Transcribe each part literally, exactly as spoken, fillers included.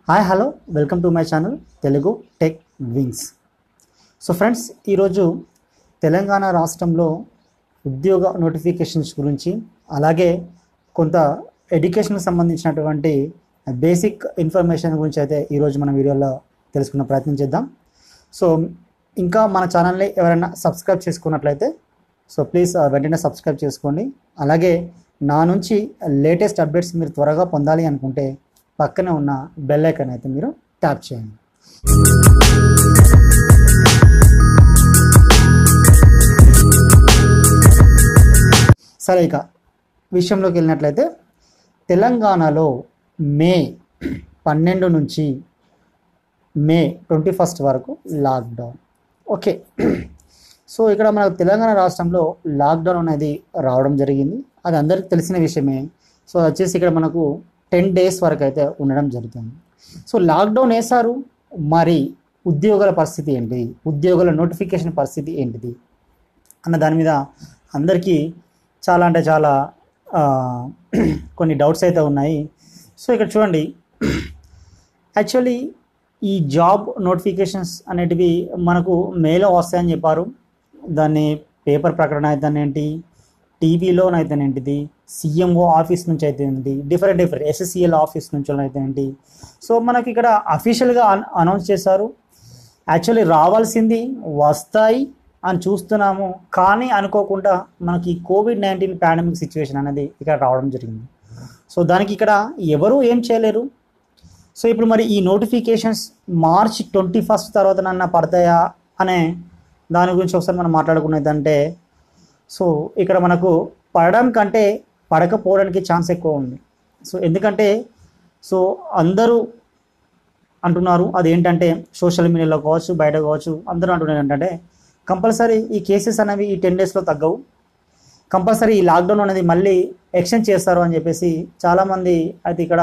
Hi hello welcome to my channel Telugu tech wings. So friends, ఈరోజు తెలంగాణ రాష్ట్రంలో ఉద్యోగ notifications గురించి అలాగే కొంత ఎడ్యుకేషన్కి సంబంధించినటువంటి బేసిక్ ఇన్ఫర్మేషన్ గురించి అయితే ఈరోజు మన వీడియోలో తెలుసుకునే ప్రయత్నం చేద్దాం. సో ఇంకా మన ఛానల్ని ఎవరైనా సబ్స్క్రైబ్ చేసుకున్నట్లయితే సో ప్లీజ్ వెంటనే సబ్స్క్రైబ్ చేసుకోండి. అలాగే నా నుంచి లేటెస్ట్ అప్డేట్స్ మీరు త్వరగా పొందాలి అనుకుంటే పక్కనే ఉన్న బెల్ ఐకాన్ అయితే మీరు ట్యాప్ చేయండి. సరే, ఇక విషయంలోకి వెళ్ళినట్లయితే తెలంగాణలో మే పన్నెండు నుంచి మే ట్వంటీ ఫస్ట్ వరకు లాక్డౌన్. ఓకే, సో ఇక్కడ మనకు తెలంగాణ రాష్ట్రంలో లాక్డౌన్ అనేది రావడం జరిగింది. అది అందరికీ తెలిసిన విషయమే. సో వచ్చేసి ఇక్కడ మనకు టెన్ డేస్ వరకు అయితే ఉండడం జరుగుతుంది. సో లాక్డౌన్ వేశారు, మరి ఉద్యోగాల పరిస్థితి ఏంటి, ఉద్యోగాల నోటిఫికేషన్ పరిస్థితి ఏంటిది అన్న దాని మీద అందరికీ చాలా అంటే చాలా కొన్ని డౌట్స్ అయితే ఉన్నాయి. సో ఇక్కడ చూడండి, యాక్చువల్లీ ఈ జాబ్ నోటిఫికేషన్స్ అనేటివి మనకు మేలో వస్తాయని చెప్పారు. దాన్ని పేపర్ ప్రకటన అయితేనేంటి, టీవీలోనైతేనేంటిది, సీఎంఓ ఆఫీస్ నుంచి అయితే ఏంటి, డిఫరెంట్ డిఫరెంట్ ఎస్ఎస్సిఎల్ ఆఫీస్ నుంచి అయితే ఏంటి. సో మనకి ఇక్కడ అఫీషియల్గా అనౌన్స్ చేశారు. యాక్చువల్లీ రావాల్సింది వస్తాయి అని చూస్తున్నాము, కానీ అనుకోకుండా మనకి కోవిడ్ నైన్టీన్ పాండమిక్ సిచ్యువేషన్ అనేది ఇక్కడ రావడం జరిగింది. సో దానికి ఇక్కడ ఎవరు ఏం చేయలేరు. సో ఇప్పుడు మరి ఈ నోటిఫికేషన్స్ మార్చ్ ట్వంటీ ఫస్ట్ తర్వాత నన్న పడతాయా అనే దాని గురించి ఒకసారి మనం మాట్లాడుకునేదంటే, సో ఇక్కడ మనకు పడడం కంటే పడకపోవడానికి ఛాన్స్ ఎక్కువ ఉంది. సో ఎందుకంటే సో అందరూ అంటున్నారు, అదేంటంటే సోషల్ మీడియాలో కావచ్చు, బయట కావచ్చు, అందరూ అంటున్నారు ఏంటంటే కంపల్సరీ ఈ కేసెస్ అనేవి ఈ టెన్ డేస్లో తగ్గవు, కంపల్సరీ ఈ లాక్డౌన్ అనేది మళ్ళీ ఎక్స్టెండ్ చేస్తారు అని చెప్పేసి చాలామంది అయితే ఇక్కడ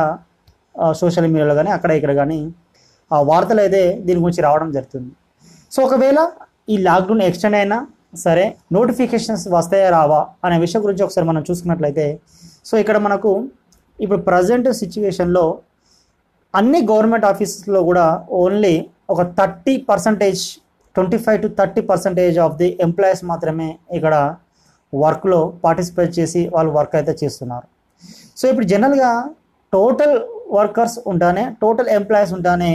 సోషల్ మీడియాలో కానీ అక్కడ ఇక్కడ కానీ ఆ వార్తలు అయితే దీని గురించి రావడం జరుగుతుంది. సో ఒకవేళ ఈ లాక్డౌన్ ఎక్స్టెండ్ అయినా సరే నోటిఫికేషన్స్ వస్తాయా రావా అనే విషయం గురించి ఒకసారి మనం చూసుకున్నట్లయితే, సో ఇక్కడ మనకు ఇప్పుడు ప్రజెంట్ సిచ్యువేషన్లో అన్ని గవర్నమెంట్ ఆఫీసెస్లో కూడా ఓన్లీ ఒక thirty percentage twenty five to thirty percentage of the employees మాత్రమే ఇక్కడ వర్క్లో పార్టిసిపేట్ చేసి వాళ్ళు వర్క్ అయితే చేస్తున్నారు. సో ఇప్పుడు జనరల్గా టోటల్ వర్కర్స్ ఉంటానే, టోటల్ ఎంప్లాయీస్ ఉంటానే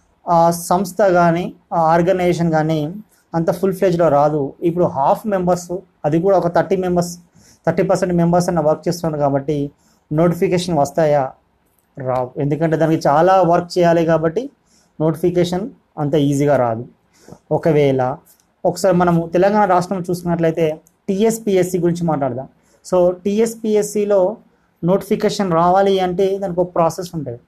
ఆ సంస్థ కానీ ఆ ఆర్గనైజేషన్ కానీ అంత ఫుల్ ఫ్లెజ్లో రాదు. ఇప్పుడు హాఫ్ మెంబర్స్, అది కూడా ఒక thirty members thirty percent members అన్న వర్క్ చేస్తున్నారు కాబట్టి నోటిఫికేషన్ వస్తాయా రావు. ఎందుకంటే దానికి చాలా వర్క్ చేయాలి కాబట్టి నోటిఫికేషన్ అంత ఈజీగా రాదు. ఒకవేళ ఒకసారి మనము తెలంగాణ రాష్ట్రం చూసుకున్నట్లయితే టీఎస్పిఎస్సి గురించి మాట్లాడదాం. సో టీఎస్పిఎస్సిలో నోటిఫికేషన్ రావాలి అంటే దానికి ఒక ప్రాసెస్ ఉంటుంది.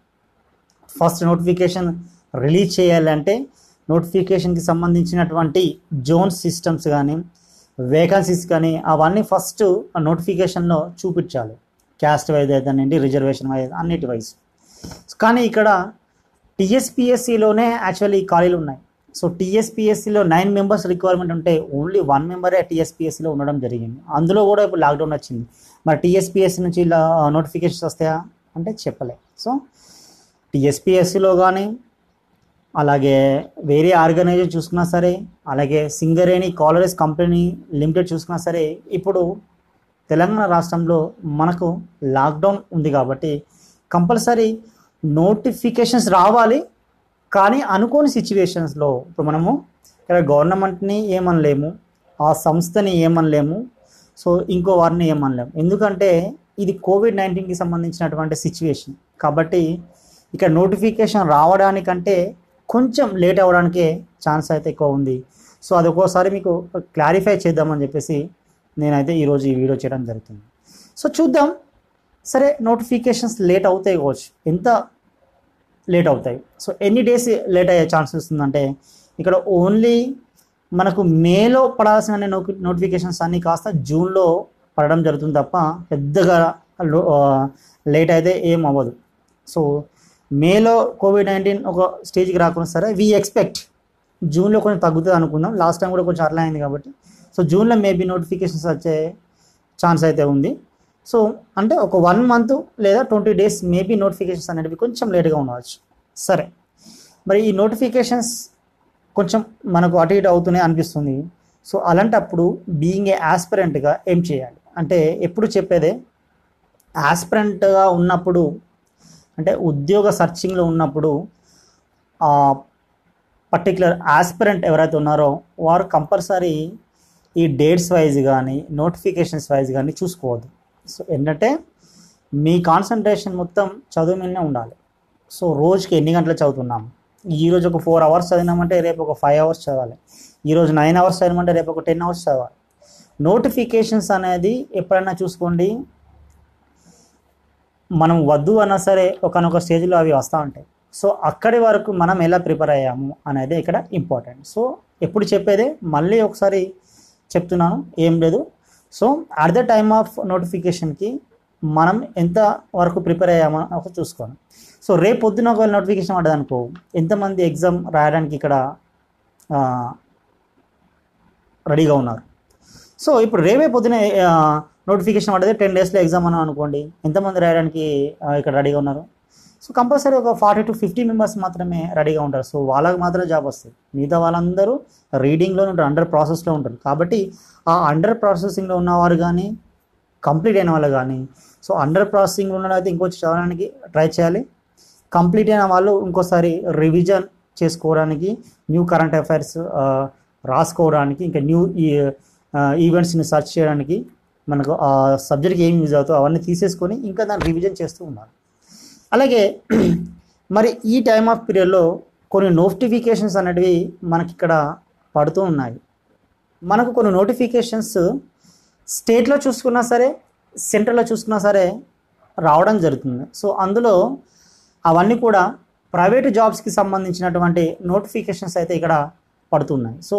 ఫస్ట్ నోటిఫికేషన్ రిలీజ్ చేయాలంటే నోటిఫికేషన్కి సంబంధించినటువంటి జోన్ సిస్టమ్స్ కానీ వేకెన్సీస్ కానీ అవన్నీ ఫస్ట్ నోటిఫికేషన్లో చూపించాలి. క్యాస్ట్ వైజ్ అయితేనండి, రిజర్వేషన్ వైజ్, అన్నిటి వైజ్. కానీ ఇక్కడ టీఎస్పిఎస్సిలోనే యాక్చువల్లీ ఖాళీలు ఉన్నాయి. సో టీఎస్పిఎస్సిలో నైన్ మెంబర్స్ రిక్వైర్మెంట్ ఉంటే ఓన్లీ వన్ మెంబరే టీఎస్పిఎస్సిలో ఉండడం జరిగింది. అందులో కూడా ఇప్పుడు లాక్డౌన్ వచ్చింది. మరి టీఎస్పిఎస్సి నుంచి ఇలా నోటిఫికేషన్స్ వస్తాయా అంటే చెప్పలే. సో టీఎస్పిఎస్సిలో కానీ అలాగే వేరే ఆర్గనైజేషన్ చూసుకున్నా సరే, అలాగే సింగరేణి కాలరీస్ కంపెనీ లిమిటెడ్ చూసుకున్నా సరే, ఇప్పుడు తెలంగాణ రాష్ట్రంలో మనకు లాక్డౌన్ ఉంది కాబట్టి కంపల్సరీ నోటిఫికేషన్స్ రావాలి. కానీ అనుకోని సిచ్యువేషన్స్లో ఇప్పుడు మనము ఇక్కడ గవర్నమెంట్ని ఏమనలేము, ఆ సంస్థని ఏమనలేము, సో ఇంకో వారిని ఏమనలేము. ఎందుకంటే ఇది కోవిడ్ నైన్టీన్కి సంబంధించినటువంటి సిచ్యువేషన్ కాబట్టి ఇక్కడ నోటిఫికేషన్ రావడానికంటే కొంచెం లేట్ అవ్వడానికే ఛాన్స్ అయితే ఎక్కువ ఉంది. సో అది ఒక్కోసారి మీకు క్లారిఫై చేద్దామని చెప్పేసి నేనైతే ఈరోజు ఈ వీడియో చేయడం జరుగుతుంది. సో చూద్దాం, సరే నోటిఫికేషన్స్ లేట్ అవుతాయి కావచ్చు, ఎంత లేట్ అవుతాయి. సో ఎన్ని డేస్ లేట్ అయ్యే ఛాన్స్ వస్తుందంటే ఇక్కడ ఓన్లీ మనకు మేలో పడాల్సిన నోటిఫికేషన్స్ అన్నీ కాస్త జూన్లో పడడం జరుగుతుంది తప్ప పెద్దగా లేట్ అయితే ఏం అవ్వదు. సో మేలో కోవిడ్ నైన్టీన్ ఒక స్టేజ్కి రాకుండా సరే వీ ఎక్స్పెక్ట్ జూన్లో కొంచెం తగ్గుతుంది అనుకుందాం. లాస్ట్ టైం కూడా కొంచెం అట్లా అయింది కాబట్టి సో జూన్లో మేబీ నోటిఫికేషన్స్ వచ్చే ఛాన్స్ అయితే ఉంది. సో అంటే ఒక వన్ మంత్ లేదా ట్వంటీ డేస్ మేబీ నోటిఫికేషన్స్ అనేవి కొంచెం లేట్గా ఉండవచ్చు. సరే, మరి ఈ నోటిఫికేషన్స్ కొంచెం మనకు అటు ఇటు అవుతూనే అనిపిస్తుంది. సో అలాంటప్పుడు బీయింగ్ ఏ ఆస్పిరెంట్గా ఏం చేయాలి అంటే, ఎప్పుడు చెప్పేదే ఆస్పిరెంట్గా ఉన్నప్పుడు అంటే ఉద్యోగ సర్చింగ్లో ఉన్నప్పుడు పర్టికులర్ ఆస్పిరెంట్ ఎవరైతే ఉన్నారో వారు కంపల్సరీ ఈ డేట్స్ వైజ్ కానీ నోటిఫికేషన్స్ వైజ్ కానీ చూసుకోవద్దు. సో ఏంటంటే మీ కాన్సన్ట్రేషన్ మొత్తం చదువు మీదనే ఉండాలి. సో రోజుకి ఎన్ని గంటలు చదువుతున్నాము, ఈరోజు ఒక ఫోర్ అవర్స్ చదివినామంటే రేపు ఒక ఫైవ్ అవర్స్ చదవాలి, ఈరోజు నైన్ అవర్స్ చదివామంటే రేపు ఒక టెన్ అవర్స్ చదవాలి. నోటిఫికేషన్స్ అనేది ఎప్పుడైనా చూసుకోండి, మనం వద్దు అన్నా సరే ఒకనొక స్టేజ్లో అవి వస్తూ ఉంటాయి. సో అక్కడి వరకు మనం ఎలా ప్రిపేర్ అయ్యాము అనేది ఇక్కడ ఇంపార్టెంట్. సో ఎప్పుడు చెప్పేదే మళ్ళీ ఒకసారి చెప్తున్నాను, ఏం లేదు. So at the time of నోటిఫికేషన్కి మనం ఎంత వరకు ప్రిపేర్ అయ్యామో ఒక చూసుకోండి. సో రేపు పొద్దున ఒకవేళ నోటిఫికేషన్ పడ్డది అనుకో, ఎంతమంది ఎగ్జామ్ రాయడానికి ఇక్కడ రెడీగా ఉన్నారు. సో ఇప్పుడు రేపే పొద్దున నోటిఫికేషన్ పడ్డది, టెన్ డేస్లో ఎగ్జామ్ అని అనుకోండి, ఎంతమంది రాయడానికి ఇక్కడ రెడీగా ఉన్నారు? సో కంపల్సరీ ఒక ఫార్టీ టు ఫిఫ్టీ మెంబర్స్ మాత్రమే రెడీగా ఉంటారు. సో వాళ్ళకి మాత్రమే జాబ్ వస్తుంది, మిగతా వాళ్ళందరూ రీడింగ్లో ఉంటారు, అండర్ ప్రాసెస్లో ఉంటారు. కాబట్టి ఆ అండర్ ప్రాసెసింగ్లో ఉన్నవారు కానీ కంప్లీట్ అయిన వాళ్ళు కానీ, సో అండర్ ప్రాసెసింగ్లో ఉన్న అయితే ఇంకొచ్చి చదవడానికి ట్రై చేయాలి. కంప్లీట్ అయిన వాళ్ళు ఇంకోసారి రివిజన్ చేసుకోవడానికి, న్యూ కరెంట్ అఫైర్స్ రాసుకోవడానికి, ఇంకా న్యూ ఈవెంట్స్ని సెర్చ్ చేయడానికి, మనకు ఆ సబ్జెక్ట్కి ఏం యూజ్ అవుతుందో అవన్నీ తీసేసుకొని ఇంకా దాన్ని రివిజన్ చేస్తూ ఉండాలి. అలాగే మరి ఈ టైమ్ ఆఫ్ పీరియడ్లో కొన్ని నోటిఫికేషన్స్ అనేటివి మనకి ఇక్కడ పడుతూ ఉన్నాయి. మనకు కొన్ని నోటిఫికేషన్స్ స్టేట్లో చూసుకున్నా సరే, సెంట్రల్లో చూసుకున్నా సరే రావడం జరుగుతుంది. సో అందులో అవన్నీ కూడా ప్రైవేట్ జాబ్స్కి సంబంధించినటువంటి నోటిఫికేషన్స్ అయితే ఇక్కడ పడుతున్నాయి. సో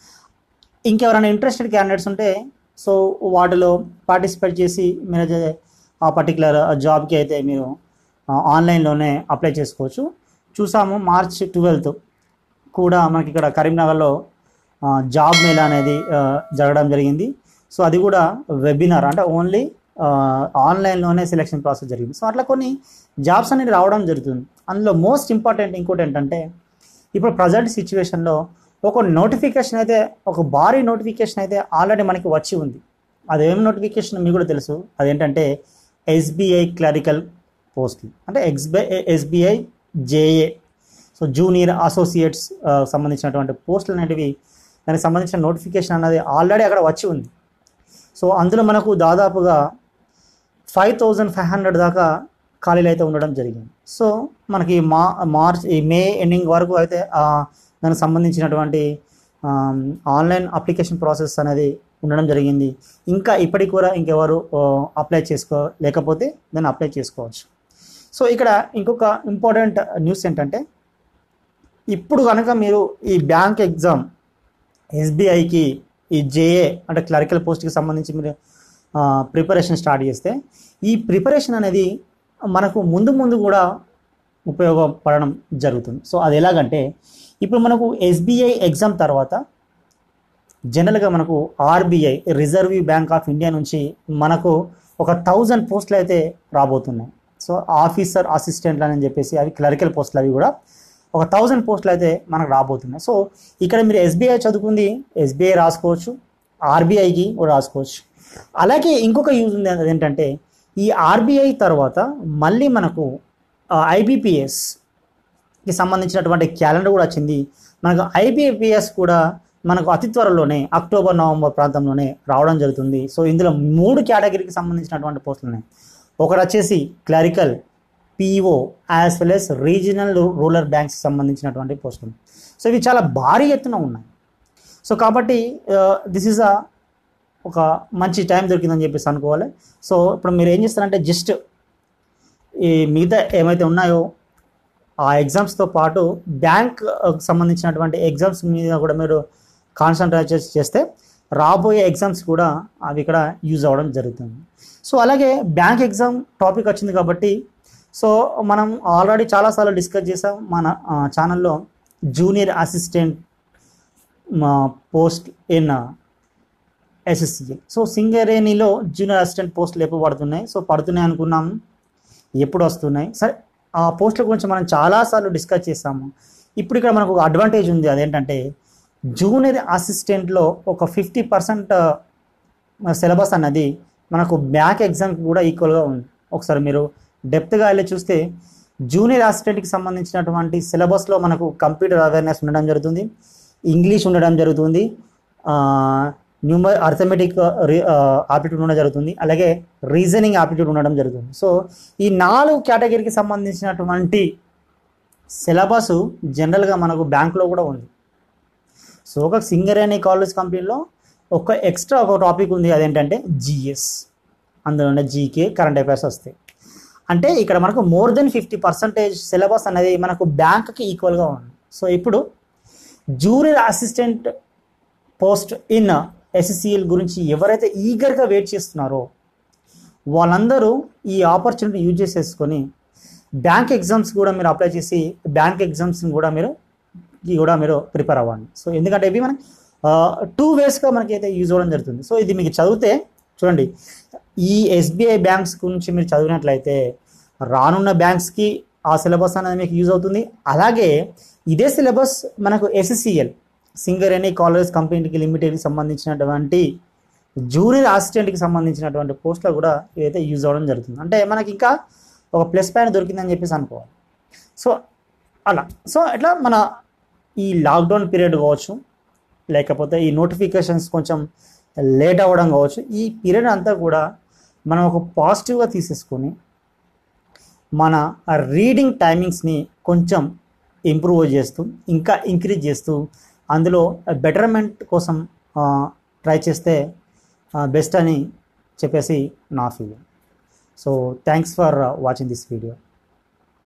ఇంకెవరైనా ఇంట్రెస్టెడ్ క్యాండిడేట్స్ ఉంటే సో వాటిలో పార్టిసిపేట్ చేసి మీరు ఆ పర్టికులర్ జాబ్కి అయితే మీరు ఆన్లైన్లోనే అప్లై చేసుకోవచ్చు. చూసాము మార్చ్ ట్వెల్త్ కూడా మనకి ఇక్కడ కరీంనగర్లో జాబ్ మేళా అనేది జరగడం జరిగింది. సో అది కూడా వెబినార్, అంటే ఓన్లీ ఆన్లైన్లోనే సెలెక్షన్ ప్రాసెస్ జరిగింది. సో అట్లా కొన్ని జాబ్స్ అనేది రావడం జరుగుతుంది. అందులో మోస్ట్ ఇంపార్టెంట్ ఇంకోటి ఏంటంటే, ఇప్పుడు ప్రజెంట్ సిచ్యువేషన్లో ఒక నోటిఫికేషన్ అయితే, ఒక భారీ నోటిఫికేషన్ అయితే ఆల్రెడీ మనకి వచ్చి ఉంది. అదేం నోటిఫికేషన్ మీకు కూడా తెలుసు, అదేంటంటే ఎస్బీఐ క్లరికల్ పోస్టులు, అంటే ఎక్స్బై SBI JA, so junior associates సంబంధించినటువంటి పోస్టులు అనేటివి, దానికి సంబంధించిన నోటిఫికేషన్ అనేది ఆల్రెడీ అక్కడ వచ్చి ఉంది. సో అందులో మనకు దాదాపుగా ఫైవ్ థౌజండ్ ఫైవ్ హండ్రెడ్ దాకా ఖాళీలు అయితే ఉండడం జరిగింది. సో మనకి మా మార్చ్ ఈ మే ఎండింగ్ వరకు అయితే దానికి సంబంధించినటువంటి ఆన్లైన్ అప్లికేషన్ ప్రాసెస్ అనేది ఉండడం జరిగింది. ఇంకా ఇప్పటికి కూడా ఇంకెవరు అప్లై చేసుకో లేకపోతే దాన్ని అప్లై చేసుకోవచ్చు. సో ఇక్కడ ఇంకొక ఇంపార్టెంట్ న్యూస్ ఏంటంటే, ఇప్పుడు కనుక మీరు ఈ బ్యాంక్ ఎగ్జామ్ ఎస్బీఐకి ఈ జేఏ అంటే క్లరికల్ పోస్ట్కి సంబంధించి మీరు ప్రిపరేషన్ స్టార్ట్ చేస్తే, ఈ ప్రిపరేషన్ అనేది మనకు ముందు ముందు కూడా ఉపయోగపడడం జరుగుతుంది. సో అది ఎలాగంటే, ఇప్పుడు మనకు ఎస్బీఐ ఎగ్జామ్ తర్వాత జనరల్గా మనకు RBI reserve bank of India నుంచి మనకు ఒక థౌజండ్ పోస్టులు అయితే రాబోతున్నాయి. సో ఆఫీసర్ అసిస్టెంట్లు అని చెప్పేసి అవి క్లరికల్ పోస్టులు, అవి కూడా ఒక థౌజండ్ పోస్టులు అయితే మనకు రాబోతున్నాయి. సో ఇక్కడ మీరు ఎస్బీఐ చదువుకుంది ఎస్బీఐ రాసుకోవచ్చు, ఆర్బీఐకి కూడా రాసుకోవచ్చు. అలాగే ఇంకొక యూజ్ ఉంది, అదేంటంటే ఈ ఆర్బీఐ తర్వాత మళ్ళీ మనకు ఐబీపీఎస్కి సంబంధించినటువంటి క్యాలెండర్ కూడా వచ్చింది. మనకు ఐబీపీఎస్ కూడా మనకు అతి త్వరలోనే అక్టోబర్ నవంబర్ ప్రాంతంలోనే రావడం జరుగుతుంది. సో ఇందులో మూడు కేటగిరీకి సంబంధించినటువంటి పోస్టులు ఉన్నాయి. ఒకటి వచ్చేసి clerical, PO as well as regional rural బ్యాంక్స్కి సంబంధించినటువంటి పోస్టులు. సో ఇవి చాలా భారీ ఎత్తున ఉన్నాయి. సో కాబట్టి దిస్ ఈజ్ అ ఒక మంచి టైం దొరికిందని చెప్పేసి అనుకోవాలి. సో ఇప్పుడు మీరు ఏం చేస్తారంటే, జస్ట్ ఈ మిగతా ఏమైతే ఉన్నాయో ఆ ఎగ్జామ్స్తో పాటు బ్యాంక్ సంబంధించినటువంటి ఎగ్జామ్స్ మీద కూడా మీరు కాన్సన్ట్రేట్ చేస్తే రాబోయే ఎగ్జామ్స్ కూడా అవి ఇక్కడ యూజ్ అవ్వడం జరుగుతుంది. సో అలాగే బ్యాంక్ ఎగ్జామ్ టాపిక్ వచ్చింది కాబట్టి, సో మనం ఆల్రెడీ చాలాసార్లు డిస్కస్ చేసాం మన ఛానల్లో junior assistant post in SSCL. So సింగరేణిలో జూనియర్ అసిస్టెంట్ పోస్టులు ఎప్పుడు పడుతున్నాయి, సో పడుతున్నాయి అనుకున్నాము, ఎప్పుడు వస్తున్నాయి, సరే ఆ పోస్టుల గురించి మనం చాలాసార్లు డిస్కస్ చేస్తాము. ఇప్పుడు ఇక్కడ మనకు ఒక అడ్వాంటేజ్ ఉంది, అదేంటంటే జూనియర్ అసిస్టెంట్లో ఒక ఫిఫ్టీ పర్సెంట్ సిలబస్ అన్నది మనకు బ్యాంక్ ఎగ్జామ్కి కూడా ఈక్వల్గా ఉంది. ఒకసారి మీరు డెప్త్గా వెళ్ళి చూస్తే జూనియర్ అసిస్టెంట్కి సంబంధించినటువంటి సిలబస్లో మనకు కంప్యూటర్ అవేర్నెస్ ఉండడం జరుగుతుంది, ఇంగ్లీష్ ఉండడం జరుగుతుంది, న్యూమర్ అర్థమెటిక్ ఆప్టిట్యూడ్ ఉండడం జరుగుతుంది, అలాగే రీజనింగ్ ఆప్టిట్యూడ్ ఉండడం జరుగుతుంది. సో ఈ నాలుగు కేటగిరీకి సంబంధించినటువంటి సిలబస్ జనరల్గా మనకు బ్యాంకులో కూడా ఉంది. సో ఒక సింగరేణి కాలేజ్ కంపెనీలో ఒక ఎక్స్ట్రా ఒక టాపిక్ ఉంది, అదేంటంటే జిఎస్, అందులోనే జీకే, కరెంట్ అఫైర్స్ వస్తాయి. అంటే ఇక్కడ మనకు more than fifty percentage syllabus అనేది మనకు బ్యాంక్కి ఈక్వల్గా ఉంది. సో ఇప్పుడు junior assistant post in SSCL గురించి ఎవరైతే ఈగర్గా వెయిట్ చేస్తున్నారో వాళ్ళందరూ ఈ ఆపర్చునిటీ యూజ్ చేసేసుకొని బ్యాంక్ ఎగ్జామ్స్ కూడా మీరు అప్లై చేసి బ్యాంక్ ఎగ్జామ్స్ని కూడా మీరు కూడా మీరు ప్రిపేర్ అవ్వండి. సో ఎందుకంటే ఇవి మనకి టూ వేస్గా మనకైతే యూజ్ అవ్వడం జరుగుతుంది. సో ఇది మీకు చదివితే చూడండి, ఈ ఎస్బీఐ బ్యాంక్స్ గురించి మీరు చదివినట్లయితే రానున్న బ్యాంక్స్కి ఆ సిలబస్ అనేది మీకు యూజ్ అవుతుంది. అలాగే ఇదే సిలబస్ మనకు ఎస్ఎస్సిఎల్ సింగరేణి కాలేజ్ కంపెనీకి లిమిటెడ్కి సంబంధించినటువంటి జూనియర్ అసిస్టెంట్కి సంబంధించినటువంటి పోస్టులో కూడా ఇదైతే యూజ్ అవ్వడం జరుగుతుంది. అంటే మనకి ఇంకా ఒక ప్లస్ పాయింట్ దొరికిందని చెప్పేసి అనుకోవాలి. సో అలా సో ఇట్లా మన ఈ లాక్డౌన్ పీరియడ్ కావచ్చు, లేకపోతే ఈ నోటిఫికేషన్స్ కొంచెం లేట్ అవ్వడం కావచ్చు, ఈ పీరియడ్ అంతా కూడా మనం ఒక పాజిటివ్గా తీసేసుకొని మన రీడింగ్ టైమింగ్స్ని కొంచెం ఇంప్రూవ్ చేస్తూ ఇంకా ఇంక్రీజ్ చేస్తూ అందులో బెటర్మెంట్ కోసం ట్రై చేస్తే బెస్ట్ అని చెప్పేసి నా feeling. So thanks for watching this video.